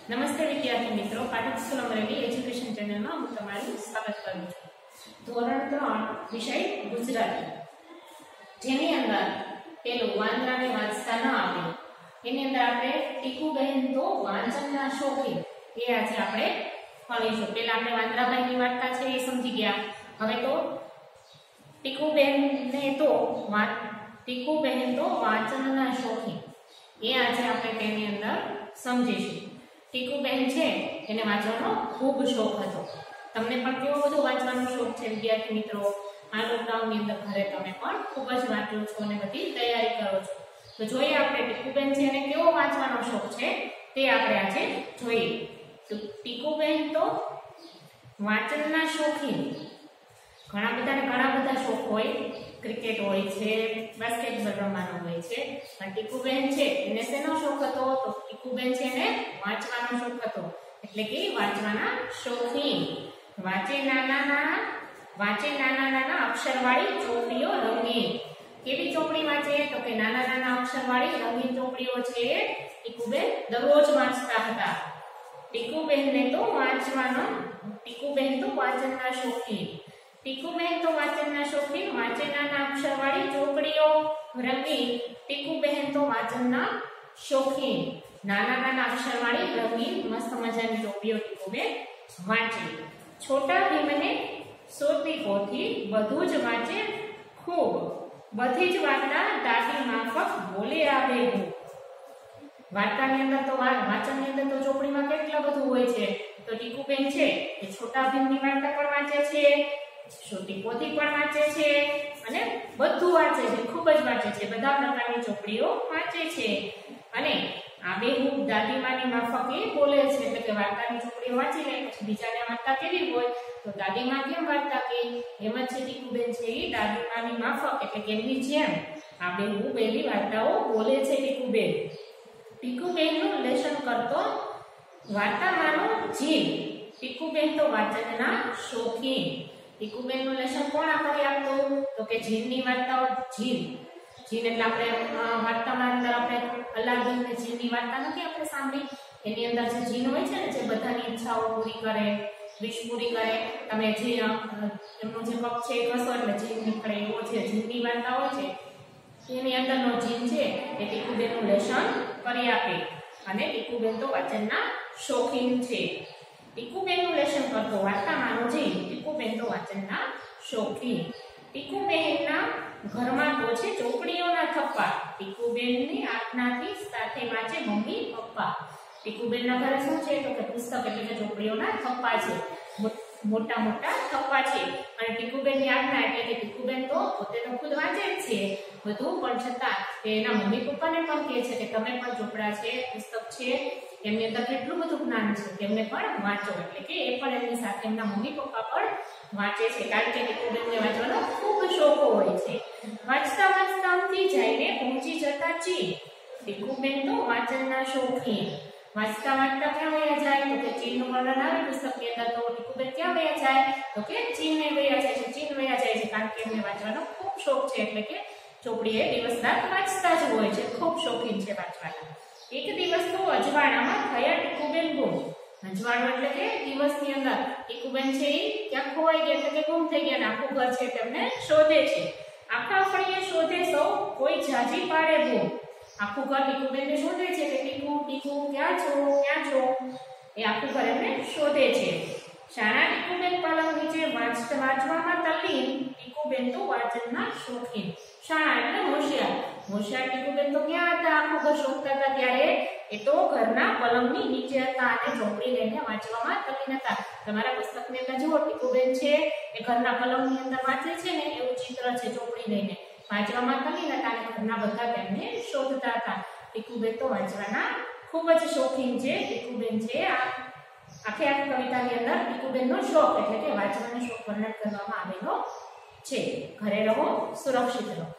નમસ્તે વિદ્યાર્થી મિત્રો, પાઠક સ્કૂલ અમરેલી એજ્યુકેશન ચેનલમાં હું તમારું સ્વાગત કરું છું. ધોરણ 3 વિષય ગુજરાતી, જેની અંદર પેલું વાંદરાને વાંચતા ન આવડે એની અંદર આપણે ટીકુબહેન તો વાંચનના શોખીન એ આજે આપણે ભણીશું. પેલા આપણે વાંદરાભાઈની વાર્તા છે એ સમજી ગયા. હવે તો ટીકુબહેન તો વાંચનના શોખીન એ આજે આપણે તેની અંદર સમજીશું. ટીકુબહેન છે એને વાંચવાનો ખૂબ શોખ હતો. તમને પણ કેવો બધો વાંચવાનો શોખ છે વિદ્યાર્થી મિત્રો? આ લોકડાઉનની અંદર ઘરે તમે પણ ખૂબ જ વાંચો છો અને બધી તૈયારી કરો છો. તો જોઈએ આપણે ટીકુબહેન છે એને કેવો વાંચવાનો શોખ છે તે આપણે આજે જોઈએ. તો ટીકુબહેન તો વાંચનના શોખીન. ઘણા બધા શોખ હોય. ક્રિકેટ હોય છે, બાસ્કેટબોલ રમવાનો હોય છે, પણ ટીકુબહેન છે એને શેનો શોખ હતો? તો ટીકુબહેન છે એને વાંચવાનો શોખ હતો. એટલે કે વાંચવાના શોખીન. વાંચે નાના અક્ષરવાળી ચોપડીઓ રંગીન. કેવી ચોપડી વાંચે? તો કે નાના અક્ષરવાળી રંગીન ચોપડીઓ છે ટીકુબહેન દરરોજ વાંચતા હતા. ટીકુબહેન તો વાંચનના શોખીન. ટીકુબહેન તો વાંચનના શોખીન. વાંચે નાના અક્ષરવાળી ચોપડીઓ રંગીન. ટીકુબહેન તો વાંચનના શોખીન. નાના અક્ષરવાળી રંગીન મસ્ત મજાની ચોપડીઓ ટીકુબહેન વાંચે. છોટા ભીમને સોતી પોથી બધું જ વાંચે ખૂબ. બધી જ વાર્તા દાદી માફક બોલે આવે હું. વાર્તાની અંદર તો વાંચનની અંદર તો ચોપડીમાં કેટલા બધું હોય છે. તો ટીકુબહેન છે એ છોટા ભીમની વાર્તા પણ વાંચે છે, છોટી પોથી પણ વાંચે છે અને બધું વાંચે છે, ખૂબ જ વાંચે છે. બધા પ્રકારની ચોપડીઓ વાંચે છે અને આબેહૂબ દાદીમાની માફકે બોલે છે. એટલે કે વાર્તાની ચોપડીઓ વાંચી લે પછી બીજાને વાર્તા કેવી હોય તો દાદીમા કેમ વાર્તા કે એમ જ છે ટીકુબહેન છે એ દાદીમાની માફક એટલે કે એમની જેમ આબેહૂબ એવી વાર્તાઓ બોલે છે ટીકુબહેન. ટીકુબહેનનું લેશન કરતો વાર્તામાંનો જીવ. ટીકુબહેન તો વાંચનના શોખીન. ટીકુબહેનનું લેશન કોણ કરી આપતું? તો કે જીનની વાર્તાઓ. જીન એટલે આપણે વાર્તામાં અંદર આપણે અલાદીન ને જીનની વાર્તા નથી આપણે સાંભળી? એની અંદર જે જીન હોય છે ને જે બધાની ઈચ્છાઓ પૂરી કરે, વિશ પૂરી કરે. તમે જે એમનું જે પગ છે એ કસો એટલે જીન નીકળે એવો જે જીનની વાર્તા હોય છે એની અંદરનો જીન છે એ ટીકુબહેનનું લેશન કરી આપે. અને ટીકુબહેન તો વાંચનના શોખીન છે. ટીકુબહેનનું લેશન કરતો વાર્તામાંનો જીવ. ટીકુબહેન તો વાંચનના શોખીન. ટીકુબહેનના ઘરમાં તો છે ચોપડીઓના થપ્પા. ટીકુબહેનની આજ્ઞાથી સાથે વાંચે મમ્મી પપ્પા. ટીકુબહેનના ઘરે શું છે? તો કે પુસ્તક એટલે કે ચોપડીઓના થપ્પા છે, મોટા થપ્પા છે. અને ટીકુબહેનની આજ્ઞા એટલે કે ટીકુબહેન તો પોતે તો ખુદ વાંચે જ છે બધું, પણ છતાં એના મમ્મી પપ્પાને પણ કહે છે કે તમે પણ ચોપડા છે, પુસ્તક છે, એમની અંદર કેટલું બધું જ્ઞાન છે, તેમને પણ વાંચો. એટલે કે એ પણ એમની સાથે એમના મમ્મી પપ્પા પણ વાંચે છે, કારણ કે ટીકુબહેનને વાંચવાનો ખૂબ શોખ હોય છે. વાંચતા આમથી જઈને પહોંચી જતા ચીન. ટીકુબહેન તો વાંચનના શોખીન. વાંચતા ક્યાં વયા જાય? તો કે ચીનનું વર્ણન આવે પુસ્તકની અંદર. તો ટીકુબહેન ક્યાં વયા જાય? તો કે ચીનને વયા જાય છે. ચીન વયા જાય છે કારણ કે એમને વાંચવાનો ખૂબ શોખ છે. એટલે કે ચોપડી એ દિવસ રાત વાંચતા જ હોય છે, ખૂબ શોખીન છે વાંચવાના. એક દિવસ તો અજવાળામાં થયા ટીકુબહેન ગુમ. અજવાળો એટલે કે દિવસની અંદર ટીકુબહેન છે એ ક્યાંક ખોવાઈ ગયા એટલે કે ગુમ થઈ ગયા અને આખું ઘર છે તેમને શોધે છે. આખા ફળીએ શોધે સૌ કોઈ જાજી પાડે ગુમ. આખું ઘર ટીકુબહેનને શોધે છે કે ટીકુ ક્યાં છો એ આખું ઘર એમને શોધે છે. શાળા ટીકુબહેન પલંગ નીચે વાંચવામાં તલ્લીન. ટીકુબહેન તો વાંચનના શોખીન. શાળા એટલે હોશિયાર ટીકુબહેન તો ક્યાં હતા? આખું ઘર શોધતા હતા ત્યારે એ તો ઘરના પલંગની નીચે હતા અને ચોપડી લઈને વાંચવામાં તલ્લીન હતા. તમારા પુસ્તકની અંદર જુઓ ટીકુબહેન છે એ ઘરના પલંગની અંદર વાંચે છે ને એવું ચિત્ર છે. ચોપડી લઈને વાંચવામાં તલ્લીન હતા અને ઘરના બધા તેમને શોધતા હતા. ટીકુબહેન તો વાંચવાના ખૂબ જ શોખીન છે. ટીકુબહેન છે આખી કવિતાની અંદર ટીકુબહેનનો શોખ એટલે કે વાંચવાનો શોખ વર્ણન કરવામાં આવેલો છે. ઘરે રહો, સુરક્ષિત રહો.